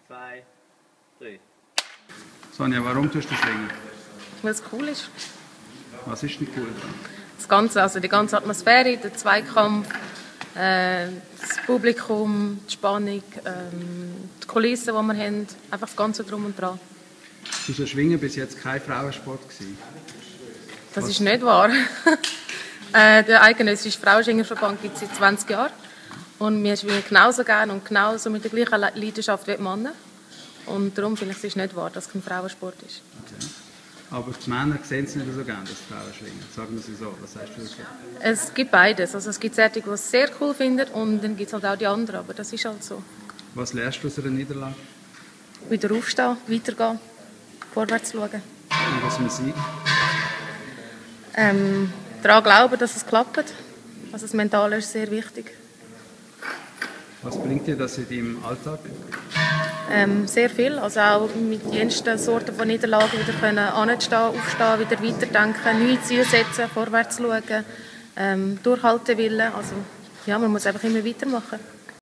2, 3. Sonja, warum tust du schwingen? Weil es cool ist. Was ist denn cool daran? Das Ganze, also die ganze Atmosphäre, der Zweikampf, das Publikum, die Spannung, die Kulissen, die wir haben, einfach das Ganze drum und dran. Ist das Schwingen bis jetzt kein Frauensport gewesen? Das ist nicht wahr. Der eidgenössische Frauenschwingerverband gibt es seit 20 Jahren. Und wir schwingen genauso gerne und genauso mit der gleichen Leidenschaft wie die Männer. Und darum finde ich, es ist nicht wahr, dass es kein Frauensport ist. Okay. Aber die Männer sehen es nicht so gerne, dass Frauen schwingen. Sagen wir sie so. Was sagst du dazu? Es gibt beides. Also es gibt solche, die es sehr cool finden und dann gibt es halt auch die anderen. Aber das ist halt so. Was lernst du aus einer Niederlage? Wieder aufstehen, weitergehen, vorwärts schauen. Und was ein Sieg? Daran glauben, dass es klappt. Also das Mentale ist sehr wichtig. Was bringt dir das in deinem Alltag? Sehr viel. Also auch mit jensten Sorten von Niederlagen wieder können anstehen, aufstehen, wieder weiterdenken, neue Ziele setzen, vorwärts schauen, durchhalten wollen. Also ja, man muss einfach immer weitermachen.